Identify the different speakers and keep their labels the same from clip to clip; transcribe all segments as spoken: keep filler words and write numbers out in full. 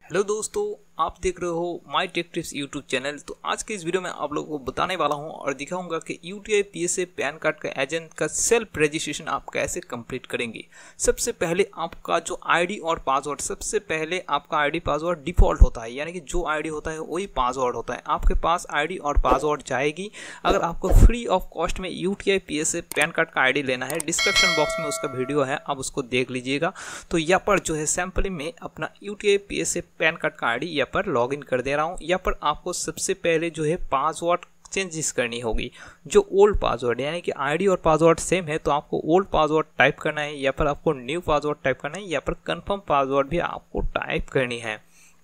Speaker 1: Hello दोस्तों, आप देख रहे हो my tech tips YouTube channel. तो आज के इस वीडियो में आप लोगों को बताने वाला हूं और दिखाऊंगा कि यूटीआई पीएसए पैन कार्ड का एजेंट का सेल्फ रजिस्ट्रेशन आप कैसे कंप्लीट करेंगे। सबसे पहले आपका जो आईडी और पासवर्ड, सबसे पहले आपका आईडी पासवर्ड डिफॉल्ट होता है, यानी कि जो आईडी होता है वही पासवर्ड होता है। आपके पास आईडी और पासवर्ड जाएगी। अगर आपको फ्री ऑफ कॉस्ट में यूटीआई पीएसए पैन कार्ड का आईडी लेना है, डिस्क्रिप्शन बॉक्स में उसका वीडियो है, आप उसको देख लीजिएगा। तो यहाँ पर जो है सैंपल में अपना यूटीआई पीएसए पैन कार्ड का आईडी यहाँ पर लॉगिन कर दे रहा हूँ। यहाँ पर आपको सबसे पहले जो है पासवर्ड चेंजेस करनी होगी। जो ओल्ड पासवर्ड यानी कि आईडी और पासवर्ड सेम है तो आपको ओल्ड पासवर्ड टाइप करना है। यहाँ पर आपको न्यू पासवर्ड टाइप करना है। यहाँ पर कंफर्म पासवर्ड भी आपको टाइप करनी है।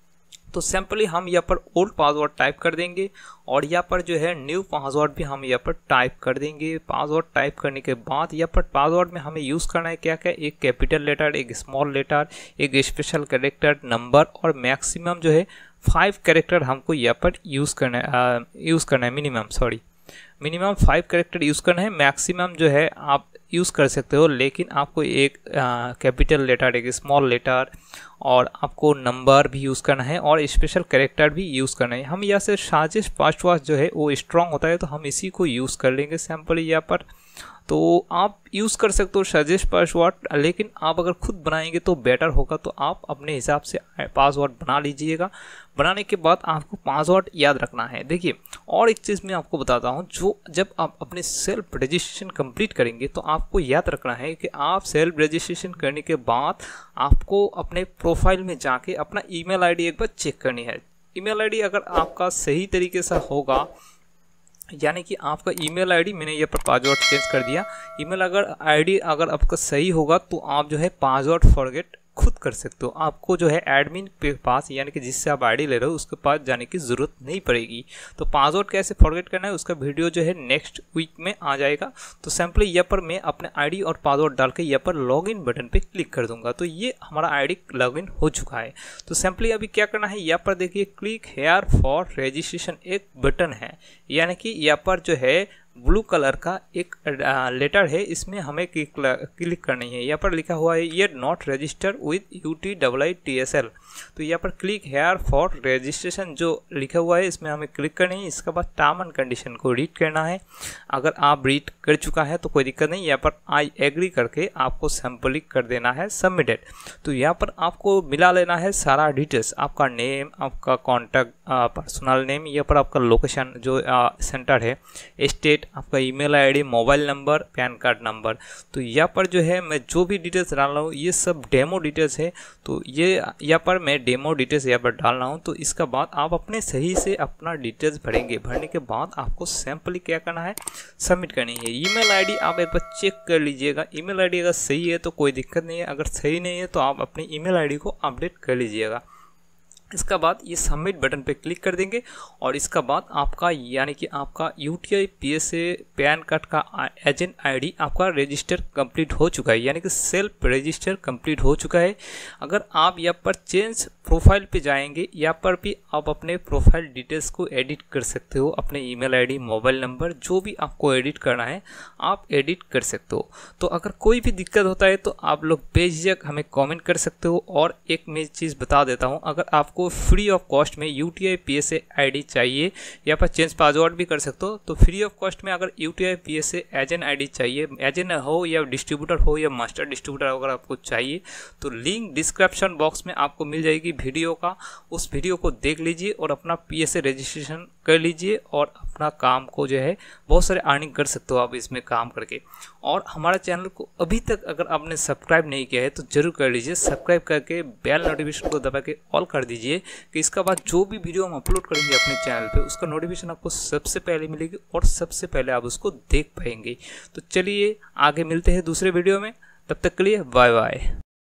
Speaker 1: तो सिंपली हम यहाँ पर ओल्ड पासवर्ड टाइप कर देंगे और यहाँ पर जो है न्यू पासवर्ड भी हम यहाँ पर टाइप कर देंगे। पासवर्ड टाइप करने के बाद यहाँ पर पासवर्ड में हमें यूज़ करना है क्या क्या, एक कैपिटल लेटर, एक स्मॉल लेटर, एक स्पेशल कैरेक्टर, नंबर और मैक्सिमम जो है फाइव कैरेक्टर हमको यहाँ पर यूज़ करना है यूज़ करना है minimum sorry minimum five character use करना है। मैक्सिमम जो है आप यूज़ कर सकते हो, लेकिन आपको एक कैपिटल लेटर, एक स्मॉल लेटर और आपको नंबर भी यूज़ करना है और स्पेशल कैरेक्टर भी यूज़ करना है। हम यहाँ से साजिश पासवर्ड जो है वो स्ट्रॉन्ग होता है तो हम इसी को यूज़ कर लेंगे सैम्पल यहाँ पर। तो आप यूज़ कर सकते हो सजेस्ट पासवर्ड, लेकिन आप अगर खुद बनाएंगे तो बेटर होगा। तो आप अपने हिसाब से पासवर्ड बना लीजिएगा। बनाने के बाद आपको पासवर्ड याद रखना है। देखिए, और एक चीज़ मैं आपको बताता हूँ, जो जब आप अपने सेल्फ रजिस्ट्रेशन कंप्लीट करेंगे तो आपको याद रखना है कि आप सेल्फ रजिस्ट्रेशन करने के बाद आपको अपने प्रोफाइल में जाके अपना ईमेल आईडी एक बार चेक करनी है। ईमेल आईडी अगर आपका सही तरीके से होगा, यानी कि आपका ईमेल आईडी, मैंने ये पर पासवर्ड चेंज कर दिया। ईमेल अगर आईडी अगर आपका सही होगा तो आप जो है पासवर्ड फॉरगेट खुद कर सकते हो। आपको जो है एडमिन के पास, यानी कि जिससे आप आईडी ले रहे हो उसके पास जाने की ज़रूरत नहीं पड़ेगी। तो पासवर्ड कैसे फॉरगेट करना है उसका वीडियो जो है नेक्स्ट वीक में आ जाएगा। तो सिंपली यहाँ पर मैं अपने आईडी और पासवर्ड डाल के यहाँ पर लॉगिन बटन पे क्लिक कर दूंगा। तो ये हमारा आईडी लॉगिन हो चुका है। तो सिंपली अभी क्या करना है, यहाँ पर देखिए क्लिक हेयर फॉर रजिस्ट्रेशन एक बटन है, यानी कि यहाँ पर जो है ब्लू कलर का एक लेटर है, इसमें हमें क्लिक करनी है। यहाँ पर लिखा हुआ है ये not register with U T double I T S L. तो यहाँ पर क्लिक हेयर फॉर रजिस्ट्रेशन जो लिखा हुआ है इसमें हमें क्लिक करनी है। इसके बाद टर्म एंड कंडीशन को रीड करना है। अगर आप रीड कर चुका है तो कोई दिक्कत नहीं, यहाँ पर आई एग्री करके आपको सिंपली कर देना है सबमिटेड। तो यहाँ पर आपको मिला लेना है सारा डिटेल्स, आपका नेम, आपका कॉन्टैक्ट पर्सनल नेम, यहाँ पर आपका लोकेशन जो सेंटर है, स्टेट, आपका email ID, mobile number, PAN card number. तो यहाँ पर जो है मैं जो भी डिटेल्स डाल रहा हूँ ये सब डेमो डिटेल्स है। तो ये यहाँ पर मैं डेमो डिटेल्स यहाँ पर डाल रहा हूँ। तो इसका बाद आप अपने सही से अपना डिटेल्स भरेंगे। भरने के बाद आपको सिंपली क्या करना है, सबमिट करनी है। ईमेल आईडी आप एक बार चेक कर लीजिएगा। ईमेल आईडी अगर सही है तो कोई दिक्कत नहीं है, अगर सही नहीं है तो आप अपनी ईमेल आईडी को अपडेट कर लीजिएगा। इसका बाद ये सबमिट बटन पे क्लिक कर देंगे और इसका बाद आपका, यानी कि आपका यूटीआई पीएसए पैन कार्ड का एजेंट आईडी आपका रजिस्टर कंप्लीट हो चुका है, यानी कि सेल्फ रजिस्टर कंप्लीट हो चुका है। अगर आप यहाँ पर चेंज प्रोफाइल पे जाएंगे, यहाँ पर भी आप अपने प्रोफाइल डिटेल्स को एडिट कर सकते हो। अपने ईमेल आईडी, मोबाइल नंबर, जो भी आपको एडिट करना है आप एडिट कर सकते हो। तो अगर कोई भी दिक्कत होता है तो आप लोग बेझिझक हमें कमेंट कर सकते हो। और एक मैं चीज़ बता देता हूँ, अगर आप को फ्री ऑफ कॉस्ट में यूटीआई पीएसए आईडी चाहिए, यहाँ पर चेंज पासवर्ड भी कर सकते हो। तो फ्री ऑफ कॉस्ट में अगर यूटीआई पीएसए एजेंट आईडी चाहिए, एजेंट हो या डिस्ट्रीब्यूटर हो या मास्टर डिस्ट्रीब्यूटर अगर आपको चाहिए, तो लिंक डिस्क्रिप्शन बॉक्स में आपको मिल जाएगी वीडियो का। उस वीडियो को देख लीजिए और अपना पीएसए रजिस्ट्रेशन कर लीजिए और अपना काम को जो है बहुत सारे अर्निंग कर सकते हो आप इसमें काम करके। और हमारे चैनल को अभी तक अगर आपने सब्सक्राइब नहीं किया है तो जरूर कर लीजिए। सब्सक्राइब करके बेल नोटिफिकेशन को दबा के ऑल कर दीजिए कि इसका बाद जो भी वीडियो हम अपलोड करेंगे अपने चैनल पे उसका नोटिफिकेशन आपको सबसे पहले मिलेगी और सबसे पहले आप उसको देख पाएंगे। तो चलिए आगे मिलते हैं दूसरे वीडियो में, तब तक के लिए बाय बाय।